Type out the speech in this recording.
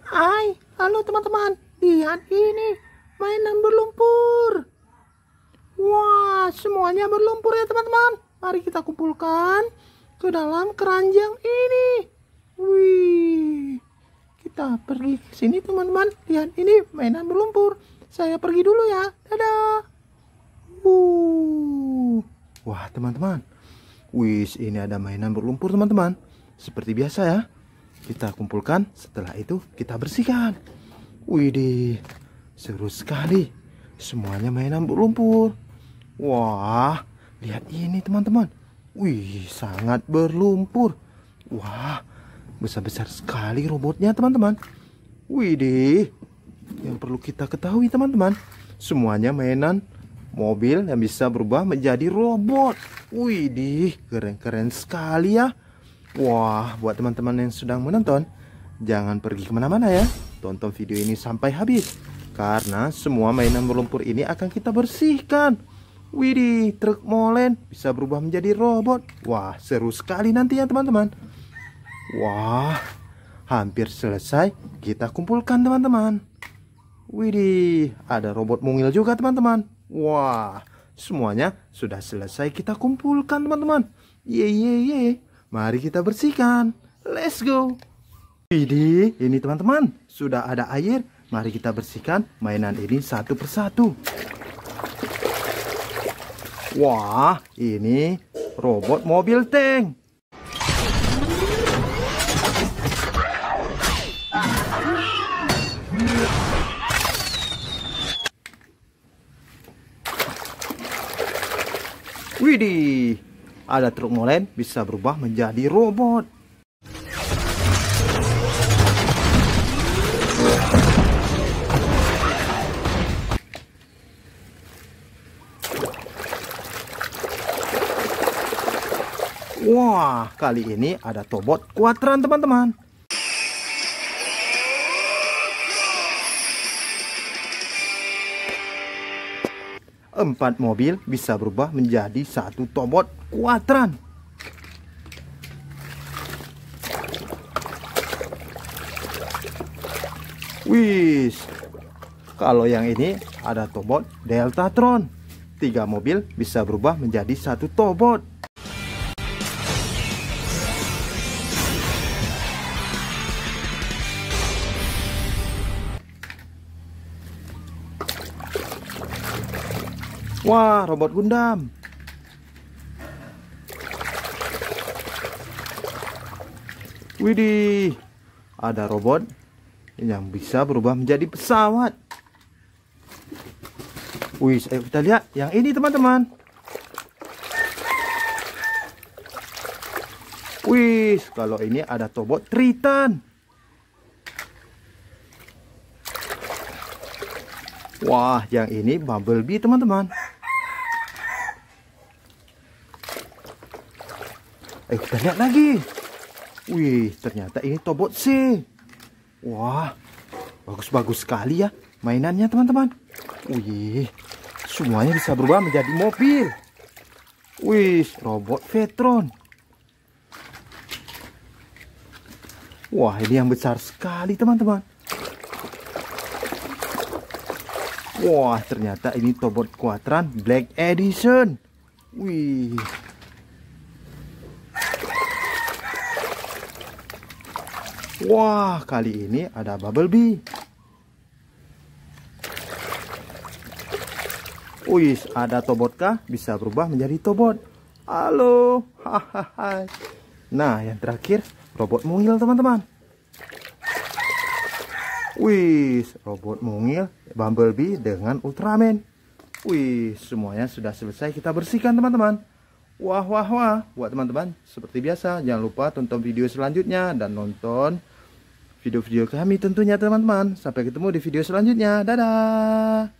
Hai, halo teman-teman. Lihat ini, mainan berlumpur. Wah, semuanya berlumpur ya teman-teman. Mari kita kumpulkan ke dalam keranjang ini. Wih, kita pergi ke sini teman-teman. Lihat ini mainan berlumpur. Saya pergi dulu ya. Dadah. Wah teman-teman. Wih, ini ada mainan berlumpur teman-teman. Seperti biasa ya. Kita kumpulkan, setelah itu kita bersihkan. Widih, seru sekali. Semuanya mainan berlumpur. Wah, lihat ini teman-teman. Wih, sangat berlumpur. Wah, besar-besar sekali robotnya teman-teman. Widih, yang perlu kita ketahui teman-teman, semuanya mainan mobil yang bisa berubah menjadi robot. Widih, keren-keren sekali ya. Wah, buat teman-teman yang sedang menonton, jangan pergi kemana-mana ya. Tonton video ini sampai habis, karena semua mainan berlumpur ini akan kita bersihkan. Widih, truk molen bisa berubah menjadi robot. Wah, seru sekali nanti ya teman-teman. Wah, hampir selesai kita kumpulkan teman-teman. Widih, ada robot mungil juga teman-teman. Wah, semuanya sudah selesai kita kumpulkan teman-teman. Ye. Mari kita bersihkan. Let's go. Widih, ini teman-teman, sudah ada air. Mari kita bersihkan mainan ini satu persatu. Wah, ini robot mobil tank. Widih, ada truk molen bisa berubah menjadi robot. Wah, kali ini ada Tobot Quatran teman-teman. Empat mobil bisa berubah menjadi satu Tobot Quatran. Wih, kalau yang ini ada Tobot Deltatron. 3 mobil bisa berubah menjadi satu Tobot. Wah, robot Gundam. Widih, ada robot yang bisa berubah menjadi pesawat. Wih, ayo kita lihat yang ini teman-teman. Wih, kalau ini ada Tobot Triton. Wah, yang ini Bumblebee teman-teman. Ayo kita lihat lagi. Wih, ternyata ini Tobot C. Wah, bagus-bagus sekali ya mainannya teman-teman. Wih, semuanya bisa berubah menjadi mobil. Wih, robot Vetron. Wah, ini yang besar sekali teman-teman. Wah, ternyata ini Tobot Quatran Black Edition. Wih. Wah, kali ini ada Bumblebee. Wih, ada Tobotkah bisa berubah menjadi Tobot. Halo. Hahaha. Nah, yang terakhir robot mungil teman-teman. Wih, robot mungil Bumblebee dengan Ultraman. Wih, semuanya sudah selesai kita bersihkan teman-teman. Wah. Buat teman-teman, seperti biasa, jangan lupa tonton video selanjutnya dan nonton video-video kami tentunya teman-teman. Sampai ketemu di video selanjutnya. Dadah.